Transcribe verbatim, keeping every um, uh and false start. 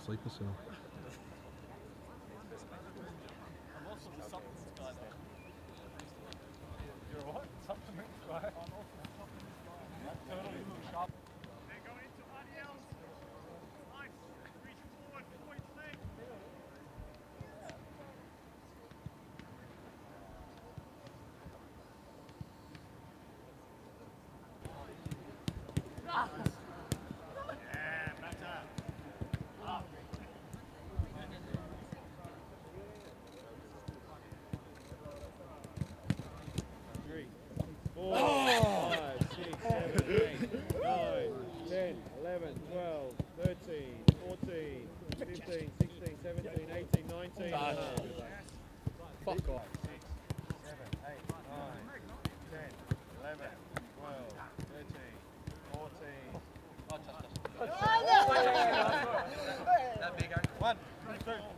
sleeper cell. I'm also the supplements guy though. You're a what? Supplements guy? I'm also the supplements guy. That turtle, you look sharp. They go into Adiels. Nice. Reach forward, point leg. Yeah, better. Up. Three, four, five, six, seven, eight, nine, ten, eleven, twelve, thirteen, fourteen, fifteen, sixteen, seventeen, eighteen, nineteen. Fuck off. six, seven, eight, nine, ten, eleven, twelve, thirteen, fourteen. Oh, just, just. One, two.